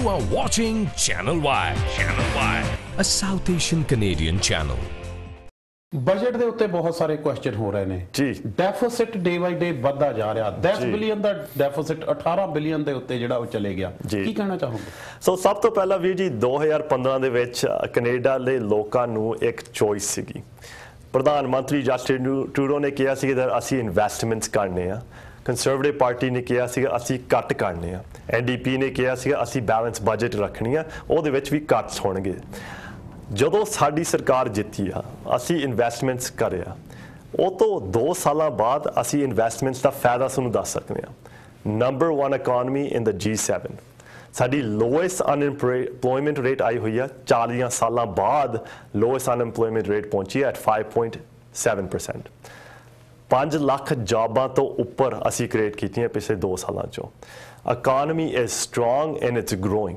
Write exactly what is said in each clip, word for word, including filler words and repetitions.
You are watching Channel Y. Channel Y, a South Asian Canadian channel. Budget ਦੇ ਉੱਤੇ ਬਹੁਤ ਸਾਰੇ question ਹੋ ਰਹੇ ਨੇ ਜੀ ਡੈਫਿਸਿਟ ਡੇ ਬਾਈ ਡੇ ਵੱਧਦਾ ਜਾ ਰਿਹਾ ਦਸ ਬਿਲੀਅਨ ਦਾ ਡੈਫਿਸਿਟ ਅਠਾਰਾਂ ਬਿਲੀਅਨ ਦੇ ਉੱਤੇ ਜਿਹੜਾ ਉਹ ਚਲੇ ਗਿਆ ਕੀ ਕਹਿਣਾ ਚਾਹੋਗੇ ਸੋ ਸਭ ਤੋਂ ਪਹਿਲਾਂ ਵੀਰ ਜੀ ਦੋ ਹਜ਼ਾਰ ਪੰਦਰਾਂ ਦੇ ਵਿੱਚ ਕੈਨੇਡਾ ਦੇ ਲੋਕਾਂ ਨੂੰ ਇੱਕ ਚੋਇਸ ਸੀਗੀ ਪ੍ਰਧਾਨ ਮੰਤਰੀ ਜਸਟਿਨ ਟਰੂਡੋ ਨੇ ਕਿਹਾ ਸੀ ਕਿ ਅਸੀਂ ਇਨਵੈਸਟਮੈਂਟਸ ਕਰਨੇ ਆ ਕੰਜ਼ਰਵੇਟਿਵ ਪਾਰਟੀ ਨੇ ਕਿਹਾ ਸੀ ਅਸੀਂ ਕੱਟ ਕਰਨੇ ਆ ਐਨ ਡੀ ਪੀ ਨੇ ਕਿਹਾ ਸੀ ਅਸੀਂ ਬੈਲੈਂਸ ਬਜਟ ਰੱਖਣੀ ਆ ਉਹਦੇ ਵਿੱਚ ਵੀ ਕੱਟਸ ਹੋਣਗੇ ਜਦੋਂ ਸਾਡੀ ਸਰਕਾਰ ਜਿੱਤੀ ਆ ਅਸੀਂ ਇਨਵੈਸਟਮੈਂਟਸ ਕਰਿਆ ਉਹ ਤੋਂ ਦੋ ਸਾਲਾਂ ਬਾਅਦ ਅਸੀਂ ਇਨਵੈਸਟਮੈਂਟਸ ਦਾ ਫਾਇਦਾ ਤੁਹਾਨੂੰ ਦੱਸ ਸਕਦੇ ਹਾਂ number one economy in the G seven ਸਾਡੀ ਲੋਐਸਟ ਅਨਇੰਪਲੋਇਮੈਂਟ ਰੇਟ ਆਈ ਹੋਈ ਆ ਚਾਲੀ ਸਾਲਾਂ ਬਾਅਦ ਲੋਐਸਟ ਅਨਇੰਪਲੋਇਮੈਂਟ ਰੇਟ ਪਹੁੰਚੀ at five point seven percent ਪੰਜ ਲੱਖ ਜੌਬਾਂ ਤੋਂ ਉੱਪਰ ਅਸੀਂ ਕ੍ਰੀਏਟ ਕੀਤੀਆਂ ਪਿਛਲੇ ਦੋ ਸਾਲਾਂ ਚੋਂ economy is strong and it's growing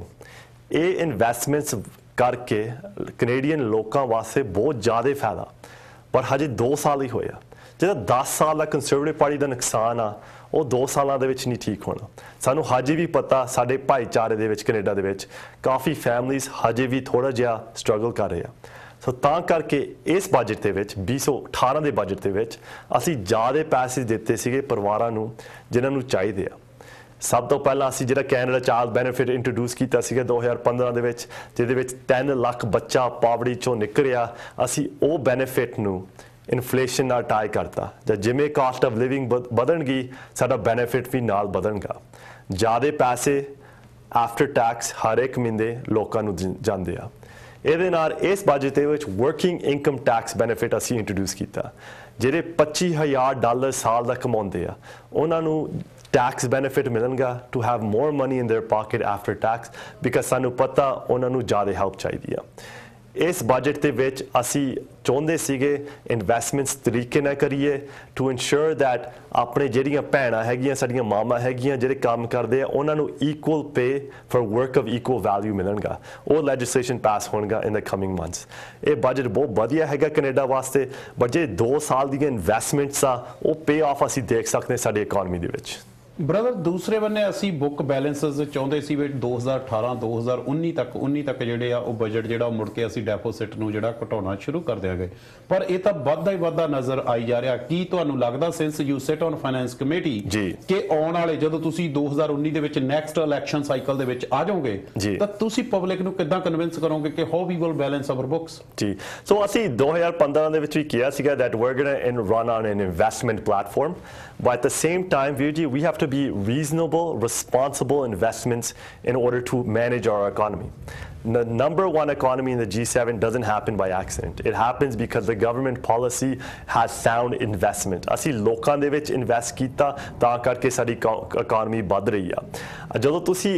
ਇਹ ਇਨਵੈਸਟਮੈਂਟਸ ਕਰਕੇ ਕੈਨੇਡੀਅਨ ਲੋਕਾਂ ਵਾਸਤੇ ਬਹੁਤ ਜ਼ਿਆਦਾ ਫਾਇਦਾ ਪਰ ਹਜੇ ਦੋ ਸਾਲ ਹੀ ਹੋਇਆ ਜਿਹੜਾ ਦਸ ਸਾਲ ਦਾ ਕੰਜ਼ਰਵੇਟਿਵ ਪਾਰਟੀ ਦਾ ਨੁਕਸਾਨ ਆ ਉਹ ਦੋ ਸਾਲਾਂ ਦੇ ਵਿੱਚ ਨਹੀਂ ਠੀਕ ਹੋਣਾ ਸਾਨੂੰ ਹਜੇ ਵੀ ਪਤਾ ਸਾਡੇ ਭਾਈਚਾਰੇ ਦੇ ਵਿੱਚ ਕੈਨੇਡਾ ਦੇ ਵਿੱਚ ਕਾਫੀ ਫੈਮਲੀਜ਼ ਹਜੇ ਵੀ ਥੋੜਾ ਜਿਹਾ ਸਟਰਗਲ ਕਰ ਰਹੇ ਆ ਸੋ ਤਾਂ ਕਰਕੇ ਇਸ ਬਜਟ ਦੇ ਵਿੱਚ ਵੀਹ ਸੌ ਅਠਾਰਾਂ ਦੇ ਬਜਟ ਦੇ ਵਿੱਚ ਅਸੀਂ ਜ਼ਿਆਦਾ ਪੈਸੇ ਦਿੱਤੇ ਸੀਗੇ ਪਰਿਵਾਰਾਂ ਨੂੰ ਜਿਨ੍ਹਾਂ ਨੂੰ ਚਾਹੀਦੇ ਆ ਸਭ ਤੋਂ ਪਹਿਲਾਂ ਅਸੀਂ ਜਿਹੜਾ ਕੈਨੇਡਾ ਚਾਈਲਡ ਬੈਨੀਫਿਟ ਇੰਟਰੋਡਿਊਸ ਕੀਤਾ ਸੀਗਾ ਦੋ ਹਜ਼ਾਰ ਪੰਦਰਾਂ ਦੇ ਵਿੱਚ ਜਿਹਦੇ ਵਿੱਚ ਤਿੰਨ ਲੱਖ ਬੱਚਾ ਪਾਵਰਟੀ ਚੋਂ ਨਿਕਲਿਆ ਅਸੀਂ ਉਹ ਬੈਨੀਫਿਟ ਨੂੰ ਇਨਫਲੇਸ਼ਨ ਨਾਲ ਟਾਈ ਕਰਤਾ ਜਾਂ ਜਿਵੇਂ ਕਾਸਟ ਆਫ ਲਿਵਿੰਗ ਵਧਣਗੀ ਸਾਡਾ ਬੈਨੀਫਿਟ ਵੀ ਨਾਲ ਵਧਣਗਾ ਜ਼ਿਆਦਾ ਪੈਸੇ ਆਫਟਰ ਟੈਕਸ ਹਰ ਇੱਕ ਮਹੀਨੇ ਲੋਕਾਂ ਨੂੰ ਜਾਂਦੇ ਆ ਇਹਦੇ ਨਾਲ ਇਸ ਬਜਟ ਦੇ ਵਿੱਚ ਵਰਕਿੰਗ ਇਨਕਮ ਟੈਕਸ ਬੈਨੀਫਿਟ ਅਸੀਂ ਇੰਟਰੋਡਿਊਸ ਕੀਤਾ ਜਿਹੜੇ ਪੱਚੀ ਹਜ਼ਾਰ ਡਾਲਰ ਸਾਲ ਦਾ ਕਮਾਉਂਦੇ ਆ ਉਹਨਾਂ ਨੂੰ tax benefit ਮਿਲਣਗਾ to have more money in their pocket after tax because ਸਾਨੂੰ ਪਤਾ ਉਹਨਾਂ ਨੂੰ ਜ਼ਿਆਦਾ ਹੈਲਪ ਚਾਹੀਦੀ ਆ ਇਸ ਬਜਟ ਦੇ ਵਿੱਚ ਅਸੀਂ ਚਾਹੁੰਦੇ ਸੀਗੇ ਇਨਵੈਸਟਮੈਂਟਸ ਤਰੀਕੇ ਨਾਲ ਕਰੀਏ ਟੂ ਇਨਸ਼ੋਰ ਦੈਟ ਆਪਣੇ ਜਿਹੜੀਆਂ ਭੈਣਾਂ ਹੈਗੀਆਂ ਸਾਡੀਆਂ ਮਾਮਾ ਹੈਗੀਆਂ ਜਿਹੜੇ ਕੰਮ ਕਰਦੇ ਆ ਉਹਨਾਂ ਨੂੰ equal pay for work of equal value ਮਿਲਣਗਾ ਉਹ ਲੈਜਿਸਲੇਸ਼ਨ ਪਾਸ ਹੋਣਗਾ ਇਨ ਦ ਕਮਿੰਗ ਮੰਥਸ ਇਹ ਬਜਟ ਬਹੁਤ ਵਧੀਆ ਹੈਗਾ ਕੈਨੇਡਾ ਵਾਸਤੇ ਬਟ ਜੇ ਦੋ ਸਾਲ ਦੀਆਂ ਇਨਵੈਸਟਮੈਂਟਸ ਆ ਉਹ ਪੇ ਆਫ ਅਸੀਂ ਦੇਖ ਸਕਦੇ ਸਾਡੀ ਇਕਨੋਮੀ ਦੇ ਵਿੱਚ ਬ੍ਰਦਰ ਦੂਸਰੇ ਬੰਨੇ ਅਸੀਂ ਬੁੱਕ ਬੈਲੈਂਸਸ ਚਾਹੁੰਦੇ ਸੀ ਵੀ ਦੋ ਹਜ਼ਾਰ ਅਠਾਰਾਂ ਦੋ ਹਜ਼ਾਰ ਉੱਨੀ ਤੱਕ ਉੱਨੀ ਤੱਕ ਜਿਹੜੇ ਆ ਉਹ ਬਜਟ ਜਿਹੜਾ ਮੁੜ ਕੇ ਅਸੀਂ ਡੈਫਿਸਿਟ ਨੂੰ ਜਿਹੜਾ ਘਟਾਉਣਾ ਸ਼ੁਰੂ ਕਰ ਦਿਆਂਗੇ ਪਰ ਇਹ ਤਾਂ ਵੱਧਦਾ ਹੀ ਵੱਧਦਾ ਨਜ਼ਰ ਆਈ ਜਾ ਰਿਹਾ ਕੀ ਤੁਹਾਨੂੰ ਲੱਗਦਾ since you sit on finance committee ਕਿ ਆਉਣ ਵਾਲੇ ਜਦੋਂ ਤੁਸੀਂ ਦੋ ਹਜ਼ਾਰ ਉੱਨੀ ਦੇ ਵਿੱਚ ਨੈਕਸਟ ਇਲੈਕਸ਼ਨ ਸਾਈਕਲ ਦੇ ਵਿੱਚ ਆ ਜਾਓਗੇ ਤਾਂ ਤੁਸੀਂ ਪਬਲਿਕ ਨੂੰ ਕਿੱਦਾਂ ਕਨਵਿੰਸ ਕਰੋਗੇ ਕਿ how we will balance our books ਜੀ ਸੋ ਅਸੀਂ ਦੋ ਹਜ਼ਾਰ ਪੰਦਰਾਂ ਦੇ ਵਿੱਚ ਵੀ ਕਿਹਾ ਸੀਗਾ that we're going to run on an investment platform but at the same time we have to be reasonable, responsible investments in order to manage our economy. The number one economy in the G seven doesn't happen by accident. It happens because the government policy has sound investment. ਅਸੀਂ ਲੋਕਾਂ ਦੇ ਵਿੱਚ invest ਕੀਤਾ ਤਾਂ ਕਰਕੇ ਸਾਡੀ economy ਵੱਧ ਰਹੀ ਆ ਜਦੋਂ ਤੁਸੀਂ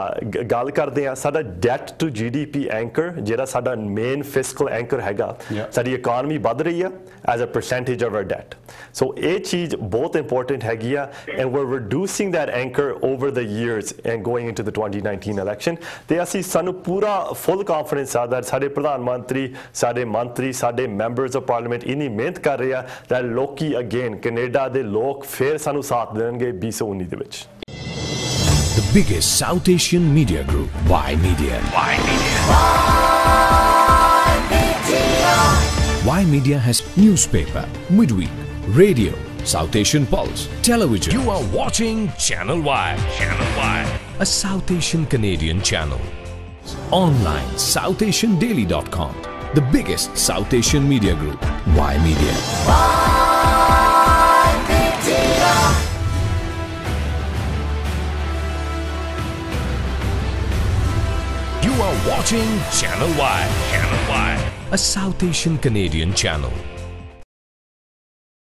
ਗੱਲ ਕਰਦੇ ਆ ਸਾਡਾ debt to G D P anchor ਜਿਹੜਾ ਸਾਡਾ ਮੇਨ ਫਿਸਕਲ ਐਂਕਰ ਹੈਗਾ ਸਾਡੀ ਇਕਨੋਮੀ ਵੱਧ ਰਹੀ ਆ as a percentage of our debt so ਇਹ ਚੀਜ਼ ਬਹੁਤ ਇੰਪੋਰਟੈਂਟ ਹੈਗੀ ਆ and we're reducing that anchor over the years and going into the twenty nineteen election ਤੇ ਅਸੀਂ ਸਾਨੂੰ ਪੂਰਾ full confidence ਆ that ਸਾਡੇ ਪ੍ਰਧਾਨ ਮੰਤਰੀ ਸਾਡੇ ਮੰਤਰੀ ਸਾਡੇ ਮੈਂਬਰਸ ਆਫ ਪਾਰਲੀਮੈਂਟ ਇੰਨੀ ਮਿਹਨਤ ਕਰ ਰਹੇ ਆ that ਲੋਕੀ ਅਗੇਨ ਕੈਨੇਡਾ ਦੇ ਲੋਕ ਫਿਰ ਸਾਨੂੰ ਸਾਥ ਦੇਣਗੇ ਵੀਹ ਸੌ ਉੱਨੀ ਦੇ ਵਿੱਚ The biggest South Asian media group, Y Media. Y Media. Y Media has newspaper, midweek, radio, South Asian Pulse, television. You are watching Channel Y. Channel Y, a South Asian Canadian channel. Online, south asian daily dot com, the biggest South Asian media group, Y Media. Y Media. You are watching Channel Y. Channel Y, a South Asian Canadian channel.